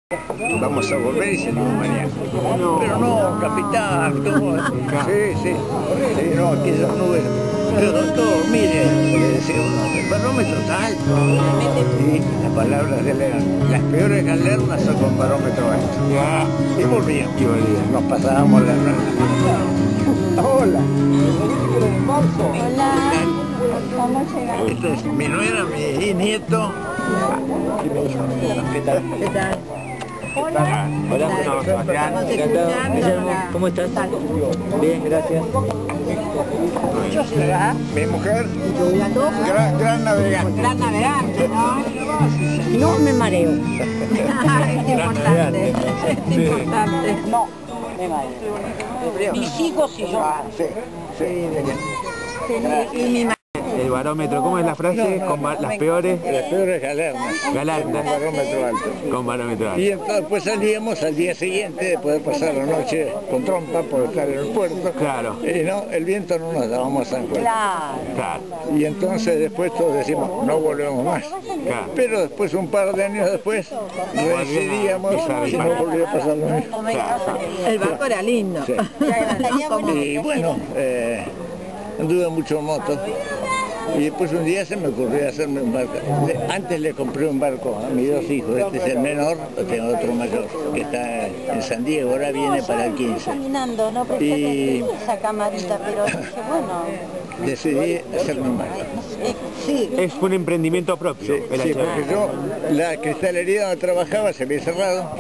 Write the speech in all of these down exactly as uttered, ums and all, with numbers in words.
Vamos a volver y salimos mañana. Pero no, capitán, ¿cómo? Sí, sí, sí, no, aquellas nubes. Pero doctor, mire, le decía uno, el barómetro está alto. Y las palabras de él eran, las peores galernas son con barómetro alto. Y volvíamos. Y volvíamos. Nos pasábamos la noche. Hola. Hola. ¿Cómo llegaste? Este es mi nuera, mi nieto. ¿Qué tal? ¿Qué tal? Hola. Hola, no, Sebastián. Guillermo, ¿cómo estás? Bien, gracias. Mi mujer, gran, gran navegante. Gran navegante, ¿no? No me mareo. Es importante. Es importante. No, me mareo. Mis hijos y yo. Sí, sí. Y mi El barómetro, ¿cómo es la frase? Con ba- las peores Las peores galernas. galernas. Con barómetro alto. Con barómetro alto. Y entonces pues salíamos al día siguiente, después de pasar la noche con trompa por estar en el puerto. Claro. Y no, el viento no nos dábamos San Juan. Claro. Claro. Y entonces después todos decimos, no volvemos más. Claro. Pero después, un par de años después, decidíamos y no volvió a pasar lo mismo. El barco era lindo. Sí. Y bueno, eh, anduve mucho en moto. Y después un día se me ocurrió hacerme un barco. Antes le compré un barco a mis dos hijos, este es el menor, tengo otro mayor, que está en San Diego, ahora viene para el quince. Caminando, no pensé Y que esa camarita, pero dije, bueno. decidí hacerme un barco. Sí. Es un emprendimiento propio. Sí, el sí, H B. porque yo, la cristalería donde trabajaba se había cerrado,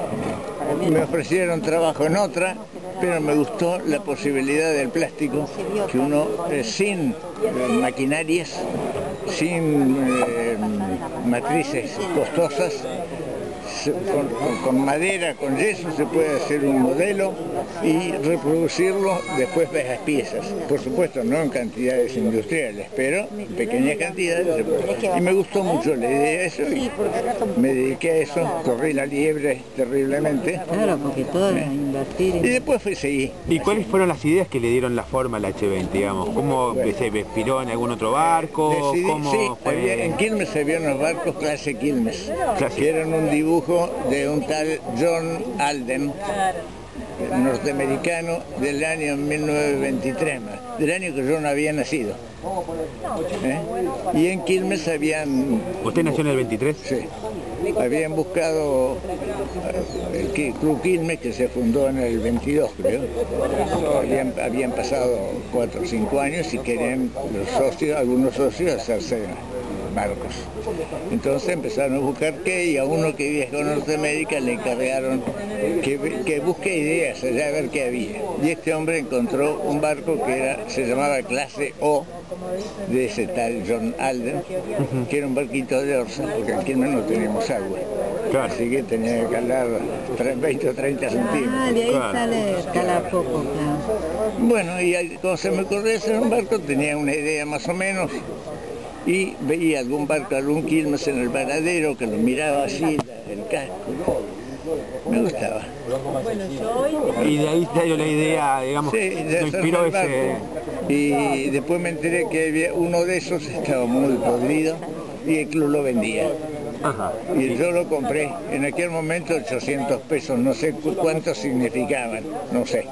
me ofrecieron trabajo en otra, pero me gustó la posibilidad del plástico, que uno eh, sin eh, maquinarias, sin eh, matrices costosas, se- con, con- con madera, con yeso se puede hacer un modelo y reproducirlo después de las piezas. Por supuesto, no en cantidades industriales, pero en pequeñas cantidades. se puede. Y me gustó mucho la idea de eso y me dediqué a eso, corrí la liebre terriblemente. Claro, porque todo es invertir. Y después fui seguí. ¿Y cuáles fueron las ideas que le dieron la forma al H veinte, digamos? ¿Cómo se inspiró en algún otro barco? Decidí, ¿Cómo sí, fue? había- en Quilmes había unos barcos clase Quilmes, Clase. que eran un dibujo de un tal John Alden, norteamericano, del año mil novecientos veintitrés, más, del año que yo no había nacido. ¿Eh? Y en Quilmes habían, ¿Usted nació en el veintitrés? sí, habían buscado eh, el Qui- Club Quilmes, que se fundó en el veintidós, creo. Habían, habían pasado cuatro o cinco años y querían los socios, algunos socios, hacerse barcos. Entonces empezaron a buscar qué, y a uno que viajó a Norteamérica le encargaron que, que busque ideas allá a ver qué había. Y este hombre encontró un barco que era, se llamaba clase O, de ese tal John Alden, que era un barquito de orza, porque aquí no teníamos agua. Claro. Así que tenía que calar veinte o treinta centímetros. Ah, de ahí Claro. sale cala poco, claro. Bueno, y ahí, cuando se me ocurrió hacer un barco, tenía una idea más o menos, y veía algún barco, algún Quilmes en el varadero, que lo miraba así, la- el casco. Me gustaba. Y de ahí salió la idea, digamos, Sí, de lo hacerme inspiró el ese... barco. Y después me enteré que había uno de esos, estaba muy podrido, y el club lo vendía. Ajá. Y yo lo compré, en aquel momento ochocientos pesos, no sé cu- cuánto significaban, no sé.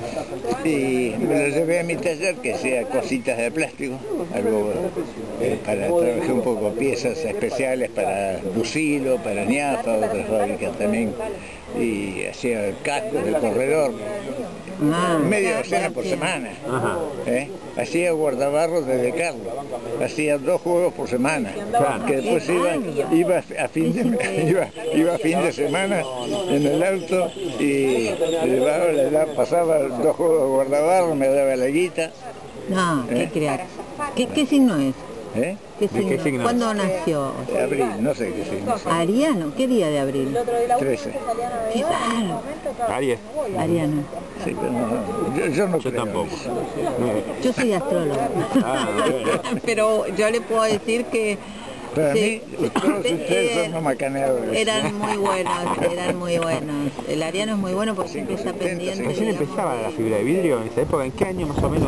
Y me lo llevé a mi taller, que hacía cositas de plástico, algo eh, para, trabajé un poco piezas especiales para Lucilo, para Ñafa, otras fábricas también, y hacía cascos de corredor, Ah, media docena por semana. Ajá. ¿Eh? Hacía guardabarros desde Carlos, hacía dos juegos por semana, Claro. que después iba, iba a fin de iba, iba a fin de semana en el auto y le daba- le daba- pasaba dos juegos de guardabarros, me daba la guita. no, qué ¿Eh? crear. ¿Qué, ¿Qué signo es? ¿Eh? ¿Qué ¿De qué signo es? ¿Cuándo nació? De abril, no sé qué sí, no sé, Ariano, ¿qué día de abril? trece. Qué raro. Aries. Ariano. Sí, pero no, yo, yo no Yo creo en tampoco. eso. Yo soy astróloga. Ah, bueno. Pero yo le puedo decir que Para sí, mí, todos ustedes eh, son unos macaneadores. eran muy buenos, eran muy buenos. El ariano es muy bueno porque siempre está pendiente. ¿Recién digamos, empezaba la fibra de vidrio en esa época? ¿En qué año más o menos fue eso?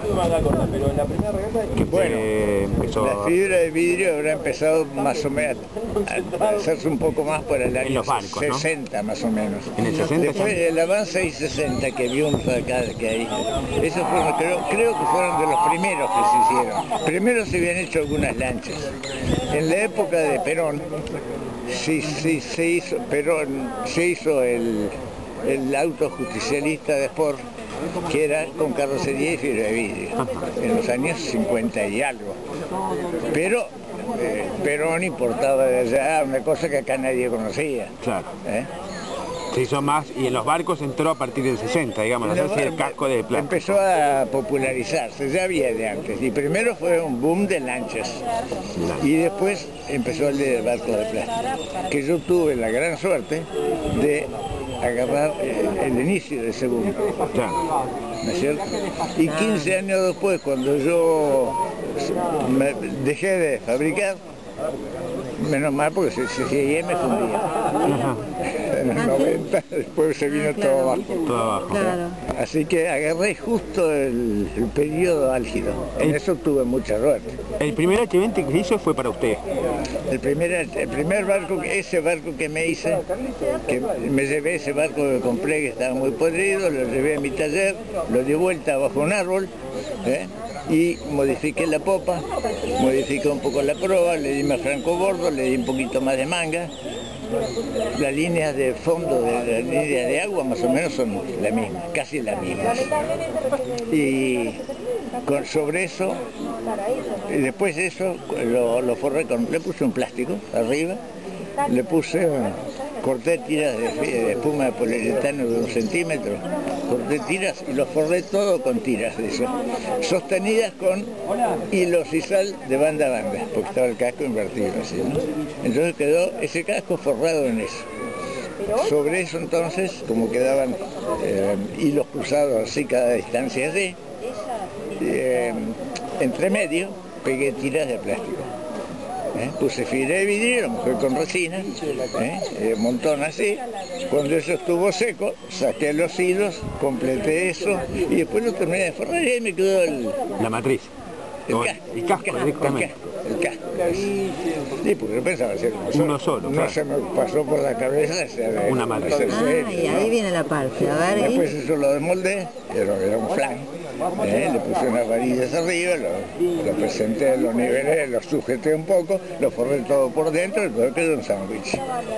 Que Bueno, empezó la fibra de vidrio habrá empezado más o menos a, a hacerse un poco más por el año los barcos, sesenta, ¿no? Más o menos. En el sesenta. Después el Avance seiscientos sesenta que vimos acá, que hay, esos fueron, creo, creo que fueron de los primeros que se hicieron. Primero se habían hecho algunas lanchas. En la época de Perón, sí, sí, se hizo, Perón, se hizo el, el auto justicialista de Sport, que era con carrocería y fibra de vidrio, en los años cincuenta y algo. Pero eh, Perón importaba de allá una cosa que acá nadie conocía. Claro. ¿Eh? Se hizo más, y en los barcos entró a partir del sesenta, digamos, hacerse el casco de plástico. Empezó a popularizarse, ya había de antes, y primero fue un boom de lanchas, y después empezó el de barcos de plástico, que yo tuve la gran suerte de agarrar el, el inicio de ese boom, Claro. ¿no es cierto? Y quince años después, cuando yo me dejé de fabricar, menos mal porque si seguía me fundía. Ajá. En los noventa, después se vino todo abajo. Todo abajo. Claro. Así que agarré justo el, el periodo álgido. En eso tuve mucha suerte. El primer H veinte que hizo fue para usted. El primer, el primer barco, ese barco que me hice, que me llevé ese barco que compré que estaba muy podrido, lo llevé a mi taller, lo di vuelta bajo un árbol, ¿eh? Y modifiqué la popa, modifiqué un poco la proa, le di más francobordo, le di un poquito más de manga. Las líneas de fondo de la línea de agua más o menos son la misma, casi las mismas. Y con, sobre eso, y después de eso lo, lo forré con, le puse un plástico arriba, le puse, corté tiras de, de espuma de poliuretano de un centímetro, corté tiras y lo forré todo con tiras de eso, sostenidas con hilo sisal de banda a banda, porque estaba el casco invertido así, ¿no? Entonces quedó ese casco forrado en eso. Sobre eso entonces, como quedaban eh, hilos cruzados así cada distancia así, eh, entre medio pegué tiras de plástico. ¿Eh? Puse fibra de vidrio, lo mojé con resina, ¿eh? Eh, un montón así. Cuando eso estuvo seco, saqué los hilos, completé eso y después lo terminé de forrar y ahí me quedó el... La matriz. El O casco, el casco, el directamente. El casco, el casco. Sí, porque yo pensaba hacer uno solo. Uno solo, No claro. se me pasó por la cabeza hacer Una matriz. hacer Ah, serio, y ahí ¿no? viene la parte, a ver, Después ¿y? eso lo desmoldé, era, era un flan, ¿eh? Le puse unas varillas arriba, lo, lo presenté, lo nivelé, lo sujeté un poco, lo forré todo por dentro y todo quedó un sándwich.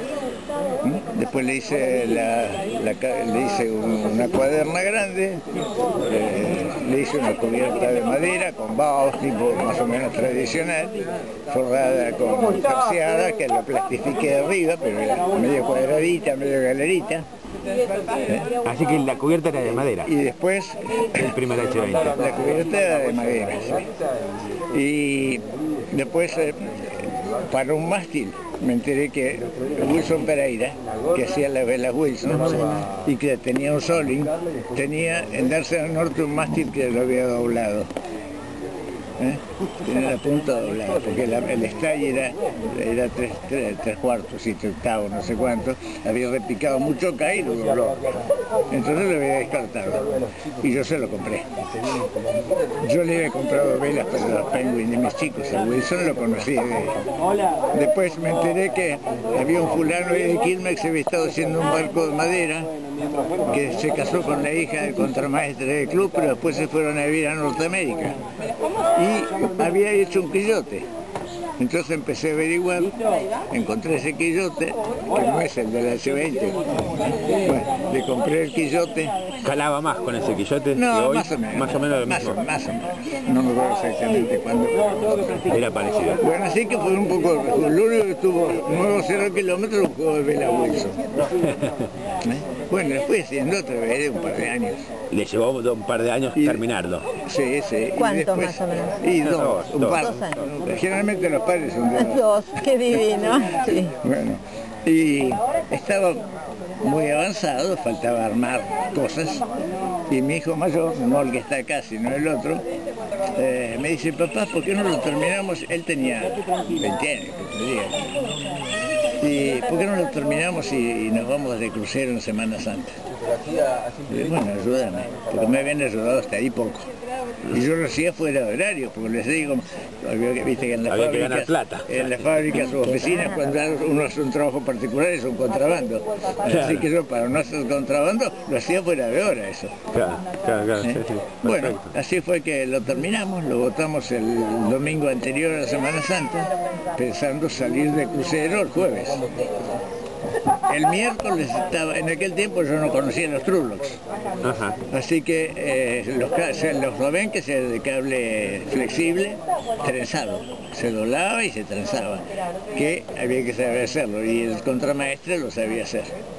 ¿Mm? Después le hice, la, la, le hice un, una cuaderna grande, eh, le hice una cubierta de madera con baos, tipo más o menos tradicional, forrada con terciada, que la plastifiqué arriba, pero era medio cuadradita, medio galerita. ¿Eh? Así que la cubierta era de madera. Y después El primer H veinte. la cubierta era de madera, sí. Y después eh, para un mástil me enteré que Wilson Pereira, que hacía las velas Wilson y que tenía un soling, tenía en Darse al Norte un mástil que lo había doblado. ¿Eh? Tenía la punta doblada, porque la, el stay era, era tres, tres, tres cuartos, siete octavos, no sé cuánto, había repicado mucho acá y lo dobló. Entonces lo había descartado y yo se lo compré. Yo le había comprado velas para los Penguin de mis chicos, a Wilson lo conocí de él. Después me enteré que había un fulano de Quilmes que se había estado haciendo un barco de madera, que se casó con la hija del contramaestre del club, pero después se fueron a vivir a Norteamérica. Y había hecho un quillote. Entonces empecé a averiguar, encontré ese quillote, que no es el del H veinte. Bueno, le compré el quillote. ¿Calaba más con ese quillote? No, que hoy, más o menos. Más o menos lo más, mismo. más o menos. No me acuerdo exactamente cuándo. Era parecido. Bueno, así que fue un poco, lo único que tuvo nuevos cero kilómetros un juego de vela Wilson. ¿Eh? Bueno, después haciendo otra vez de un par de años. Le llevó un par de años Y- terminarlo. Sí, sí. Y ¿Cuántos después- más o menos? Y dos, Dos, un dos. par. Dos años. Generalmente los padres son de dos. Dos, qué divino. Sí. Bueno, y estaba muy avanzado, faltaba armar cosas, y mi hijo mayor, no el que está acá, sino el otro, eh, me dice, papá, ¿por qué no lo terminamos? Él tenía veinte años, que te diga. Y ¿por qué no lo terminamos y, y nos vamos de crucero en Semana Santa? Y, bueno, ayúdame, porque me habían ayudado hasta ahí poco. Y yo lo hacía fuera de horario, porque les digo, viste que en la Había que ganar fábrica, plata. en las fábricas o oficinas, cuando uno hace un trabajo particular es un contrabando. Así Claro. que yo, para no hacer contrabando, lo hacía fuera de hora eso. Claro, claro, claro. ¿Eh? Sí, sí. Bueno, Perfecto. así fue que lo terminamos, lo votamos el domingo anterior a la Semana Santa, pensando salir de crucero el jueves. El miércoles estaba, en aquel tiempo yo no conocía los Trulux, Ajá. así que eh, los, ca- se- los Robenques eran de cable flexible, trenzado, se doblaba y se trenzaba, que había que saber hacerlo, y el contramaestre lo sabía hacer.